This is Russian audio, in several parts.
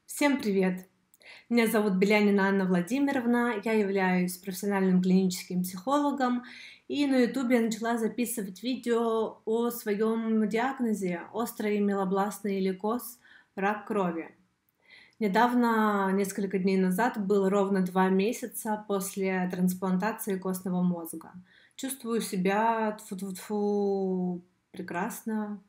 Всем привет! Меня зовут Белянина Анна Владимировна, я являюсь профессиональным клиническим психологом, и на YouTube я начала записывать видео о своем диагнозе острый мелобластный лейкоз, рак крови. Недавно, несколько дней назад, было ровно 2 месяца после трансплантации костного мозга. Чувствую себя тфу-тфу-тфу прекрасно,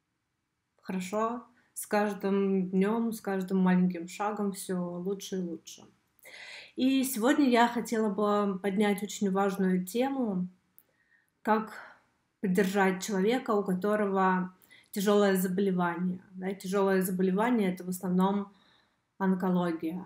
хорошо. С каждым днем, с каждым маленьким шагом все лучше и лучше. И сегодня я хотела бы поднять очень важную тему, как поддержать человека, у которого тяжелое заболевание. Да, тяжелое заболевание — это в основном онкология.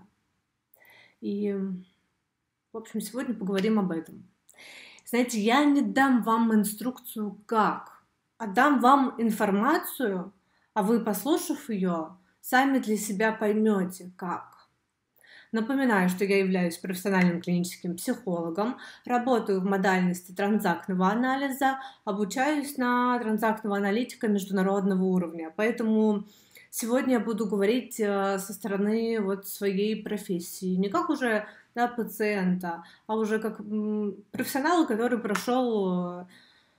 И, в общем, сегодня поговорим об этом. Знаете, я не дам вам инструкцию как, а дам вам информацию, а вы, послушав ее, сами для себя поймете как. Напоминаю, что я являюсь профессиональным клиническим психологом, работаю в модальности транзактного анализа, обучаюсь на транзактного аналитика международного уровня. Поэтому сегодня я буду говорить со стороны вот своей профессии, не как уже пациента, а уже как профессионала, который прошел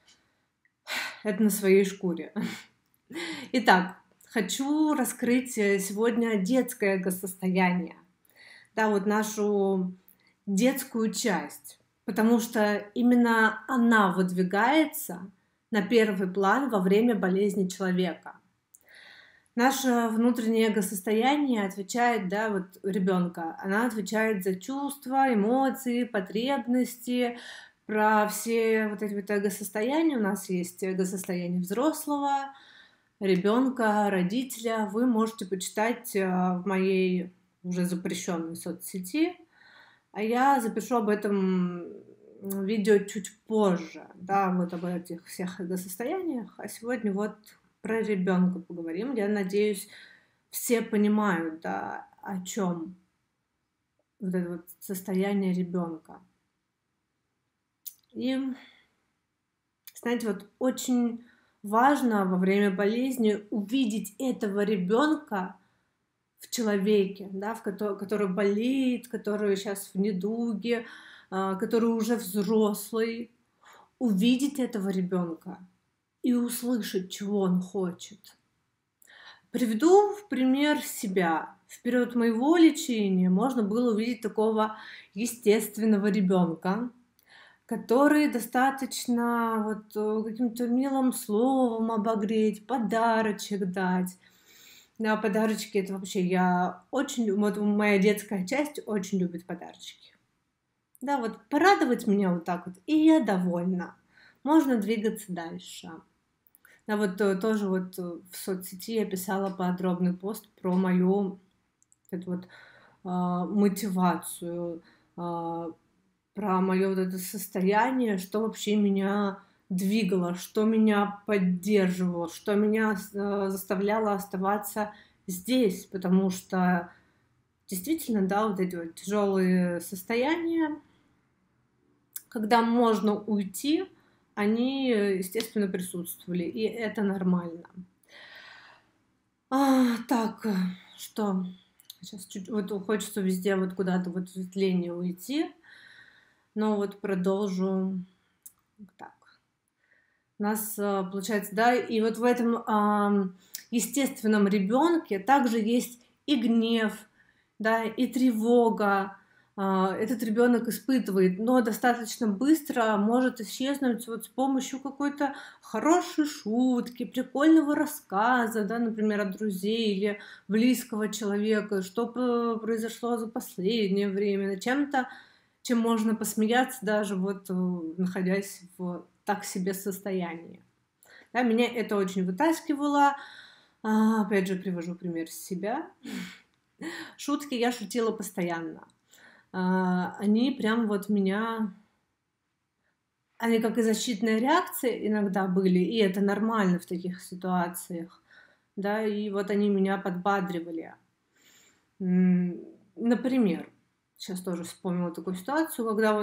это на своей шкуре. Итак, хочу раскрыть сегодня детское эго-состояние, да, вот нашу детскую часть, потому что именно она выдвигается на первый план во время болезни человека. Наше внутреннее эго-состояние отвечает, да, вот ребенка, она отвечает за чувства, эмоции, потребности, про все вот эти вот эго-состояния. У нас есть эго-состояние взрослого, ребенка, родителя. Вы можете почитать в моей уже запрещенной соцсети, а я запишу об этом видео чуть позже, да, вот об этих всех эго-состояниях. А сегодня вот про ребенка поговорим. Я надеюсь, все понимают, да, о чем вот это вот состояние ребенка. И, знаете, вот очень важно во время болезни увидеть этого ребенка в человеке, да, который болеет, который сейчас в недуге, который уже взрослый, увидеть этого ребенка и услышать, чего он хочет. Приведу в пример себя. В период моего лечения можно было увидеть такого естественного ребенка, который достаточно каким-то милым словом обогреть, подарочек дать. Да, подарочки — это вообще я очень люблю, вот моя детская часть очень любит подарочки. Да, вот порадовать меня вот так вот, и я довольна. Можно двигаться дальше. Да, вот тоже вот в соцсети я писала подробный пост про мою эту вот мотивацию, про мое вот это состояние, что вообще меня двигало, что меня поддерживало, что меня заставляло оставаться здесь, потому что действительно, да, вот эти вот тяжелые состояния, когда можно уйти, они, естественно, присутствовали, и это нормально. Так, что? Сейчас чуть вот хочется везде вот куда-то вот в тление уйти, но вот продолжу так. У нас получается, да, и вот в этом естественном ребенке также есть и гнев, да, и тревога. Этот ребенок испытывает, но достаточно быстро может исчезнуть вот с помощью какой-то хорошей шутки, прикольного рассказа, да, например, от друзей или близкого человека, что произошло за последнее время, над чем-то, чем можно посмеяться даже вот находясь в так себе состоянии. Да, меня это очень вытаскивало. Опять же, привожу пример себя. Шутки я шутила постоянно. Они прям вот меня... Они как и защитная реакция иногда были, и это нормально в таких ситуациях. Да, и вот они меня подбадривали. Например, сейчас тоже вспомнила такую ситуацию, когда вот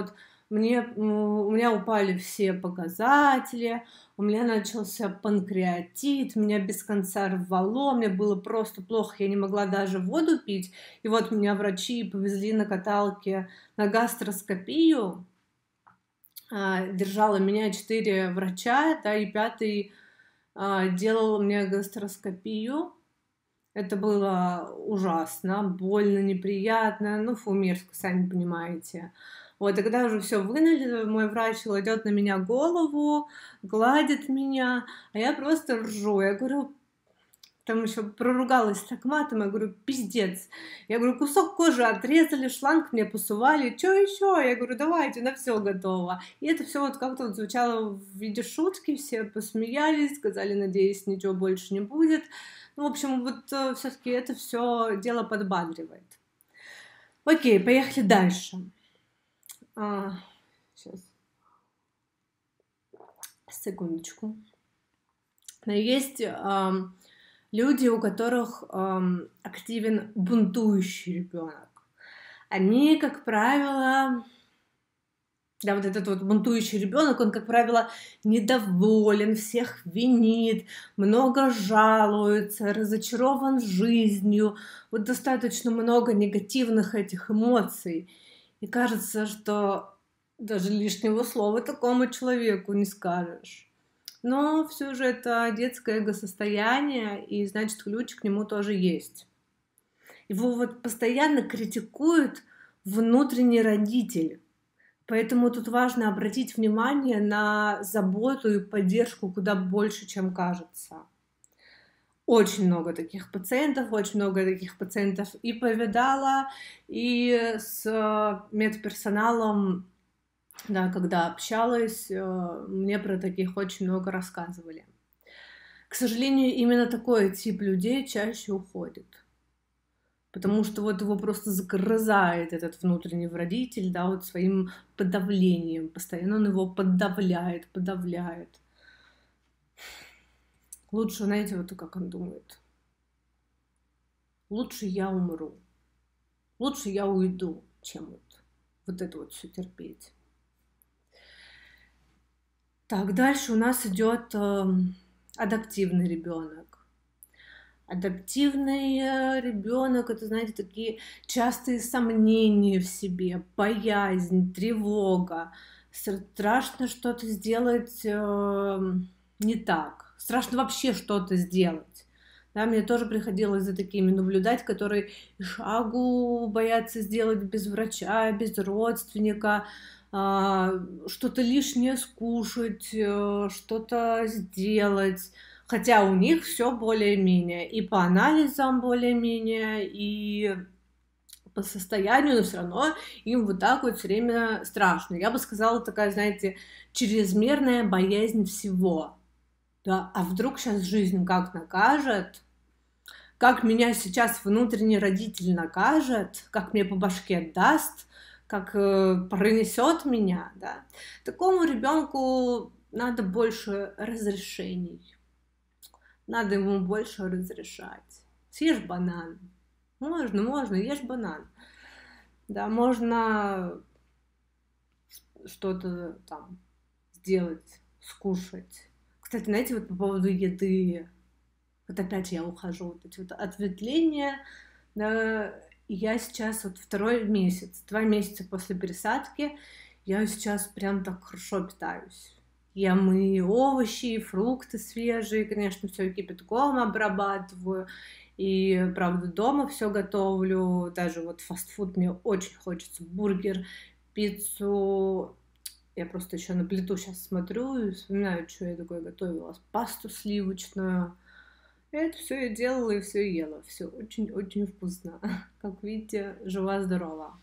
у меня упали все показатели, у меня начался панкреатит, меня без конца рвало, мне было просто плохо, я не могла даже воду пить. И вот меня врачи повезли на каталке на гастроскопию. Держало меня 4 врача, да, и 5-й делал мне гастроскопию. Это было ужасно, больно, неприятно, ну, фу, мерзко, сами понимаете. Вот, и когда уже все вынули, мой врач кладет на меня голову, гладит меня, а я просто ржу. Я говорю, там еще проругалась так матом, я говорю, пиздец. Я говорю, кусок кожи отрезали, шланг мне посували, что еще? Я говорю, давайте, на все готово. И это все вот как-то вот звучало в виде шутки, все посмеялись, сказали, надеюсь, ничего больше не будет. Ну, в общем, вот все-таки это все дело подбадривает. Окей, поехали дальше. Сейчас. Секундочку. Есть люди, у которых активен бунтующий ребенок. Они, как правило, да, вот этот вот бунтующий ребенок, он, как правило, недоволен, всех винит, много жалуется, разочарован жизнью. Вот достаточно много негативных этих эмоций. И кажется, что даже лишнего слова такому человеку не скажешь. Но все же это детское эго-состояние, и значит, ключ к нему тоже есть. Его вот постоянно критикует внутренний родитель. Поэтому тут важно обратить внимание на заботу и поддержку куда больше, чем кажется. Очень много таких пациентов и повидала, и с медперсоналом, да, когда общалась, мне про таких очень много рассказывали. К сожалению, именно такой тип людей чаще уходит. Потому что вот его просто загрызает этот внутренний родитель, да, вот своим подавлением. Постоянно он его подавляет. Лучше, знаете, вот как он думает. Лучше я умру. Лучше я уйду, чем вот это вот все терпеть. Так, дальше у нас идет адаптивный ребенок. Адаптивный ребенок — это, знаете, такие частые сомнения в себе, боязнь, тревога. Страшно что-то сделать не так. Страшно вообще что-то сделать. Да, мне тоже приходилось за такими наблюдать, которые шагу боятся сделать без врача, без родственника, что-то лишнее скушать, что-то сделать. Хотя у них все более-менее, и по анализам более-менее, и по состоянию, но все равно им вот так вот все время страшно. Я бы сказала, такая, знаете, чрезмерная боязнь всего. Да, а вдруг сейчас жизнь как накажет, как меня сейчас внутренний родитель накажет, как мне по башке даст, как пронесет меня, да. Такому ребенку надо больше разрешений. Надо ему больше разрешать. Съешь банан. Можно, ешь банан. Да, можно что-то там сделать, скушать. Кстати, знаете, вот по поводу еды, вот опять я ухожу, вот эти вот ответвления, да, я сейчас вот 2 месяц, 2 месяца после пересадки, я сейчас прям так хорошо питаюсь. Ем и овощи, и фрукты свежие, конечно, все кипятком обрабатываю. И, правда, дома все готовлю. Даже вот фастфуд мне очень хочется. Бургер, пиццу. Я просто еще на плиту сейчас смотрю и вспоминаю, что я такое готовила. Пасту сливочную. И это все я делала и все ела. Все очень-очень вкусно. Как видите, жива-здорова.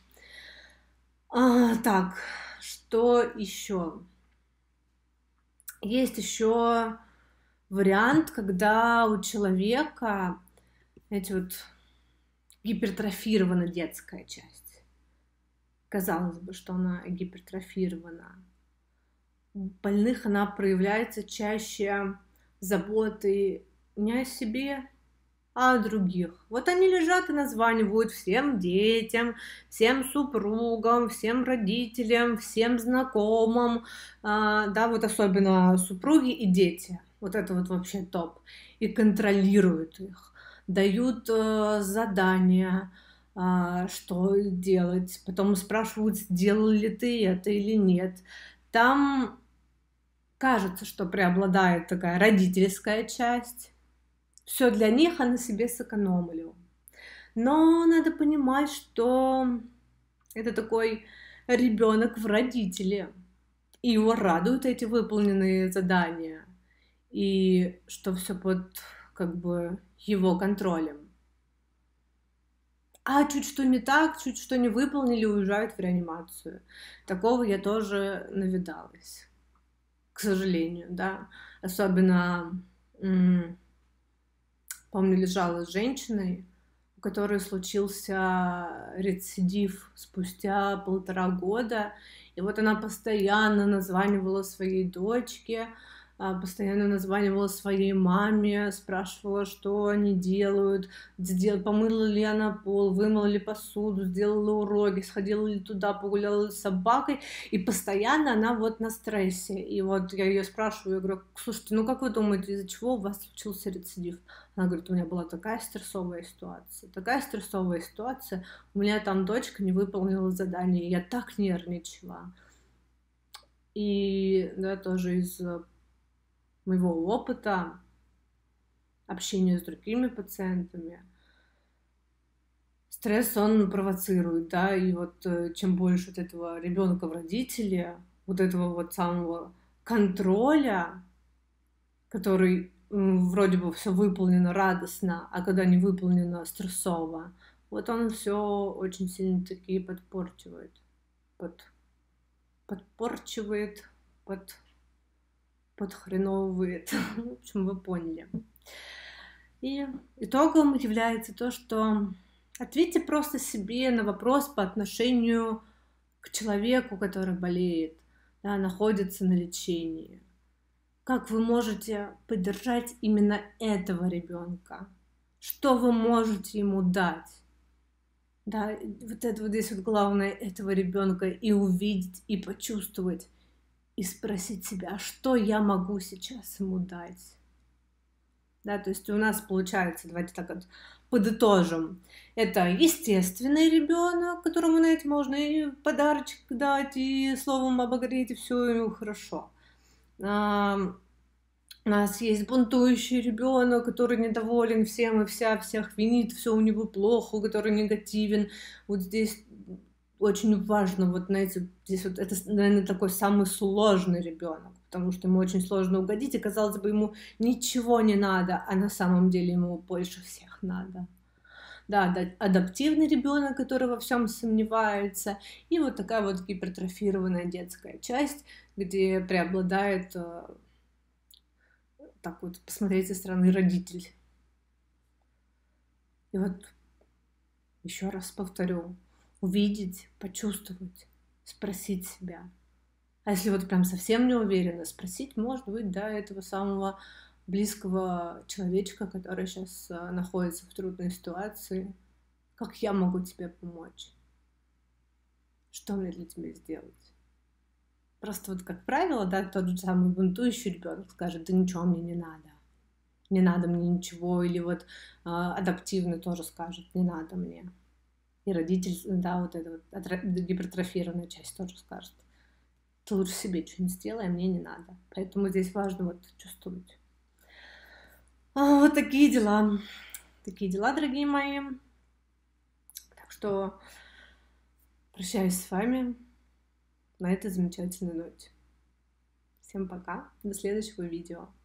Так, что еще? Есть еще вариант, когда у человека, знаете, вот гипертрофирована детская часть. Казалось бы, что она гипертрофирована. У больных она проявляется чаще заботой не о себе, а о других. Вот они лежат и названивают всем детям, всем супругам, всем родителям, всем знакомым, да, вот особенно супруги и дети. Вот это вот вообще топ. И контролируют их, дают задания, что делать. Потом спрашивают, сделал ли ты это или нет. Там кажется, что преобладает такая родительская часть. Все для них, а на себе сэкономлю. Но надо понимать, что это такой ребенок в родителе. И его радуют эти выполненные задания. И что все под как бы его контролем. А чуть что не так, чуть что не выполнили, уезжают в реанимацию. Такого я тоже навидалась, к сожалению, да. Особенно, помню, лежала с женщиной, у которой случился рецидив спустя 1,5 года. И вот она постоянно названивала своей дочке, постоянно названивала своей маме, спрашивала, что они делают, помыла ли она пол, вымыла ли посуду, сделала уроки, сходила ли туда, погуляла ли с собакой. И постоянно она вот на стрессе. И вот я ее спрашиваю, я говорю, слушайте, ну как вы думаете, из-за чего у вас случился рецидив? Она говорит, у меня была такая стрессовая ситуация, у меня там дочка не выполнила задание, я так нервничала. И да, тоже из моего опыта общения с другими пациентами, стресс, он провоцирует, да, и вот чем больше вот этого ребенка в родителе, вот этого вот самого контроля, который вроде бы все выполнено радостно, а когда не выполнено стрессово, вот он все очень сильно таки подпорчивает, подхреновывает. В общем, вы поняли. И итогом является то, что ответьте просто себе на вопрос по отношению к человеку, который болеет, да, находится на лечении. Как вы можете поддержать именно этого ребенка? Что вы можете ему дать? Да, вот это вот здесь вот главное этого ребенка и увидеть, и почувствовать, и спросить себя, что я могу сейчас ему дать? Да, то есть у нас получается, давайте так вот подытожим, это естественный ребенок, которому на это можно и подарочек дать, и словом обогреть, и все хорошо. У нас есть бунтующий ребенок, который недоволен всем и вся, всех винит, все у него плохо, который негативен. Вот здесь очень важно, вот знаете, здесь вот это, наверное, такой самый сложный ребенок, потому что ему очень сложно угодить, и казалось бы, ему ничего не надо, а на самом деле ему больше всех надо. Да, адаптивный ребенок, который во всем сомневается, и вот такая вот гипертрофированная детская часть, где преобладает, так вот, посмотреть со стороны родитель. И вот еще раз повторю, увидеть, почувствовать, спросить себя. А если вот прям совсем не уверена, спросить, может быть, да, этого самого близкого человечка, который сейчас находится в трудной ситуации, как я могу тебе помочь? Что мне для тебя сделать? Просто вот как правило, да, тот же самый бунтующий ребенок скажет, да ничего мне не надо. Не надо мне ничего, или вот адаптивный тоже скажет, не надо мне. И родитель, да, вот эта вот гипертрофированная часть тоже скажет, ты лучше себе что-нибудь сделай, а мне не надо. Поэтому здесь важно вот чувствовать. Вот такие дела, дорогие мои. Так что прощаюсь с вами на этой замечательной ноте. Всем пока, до следующего видео.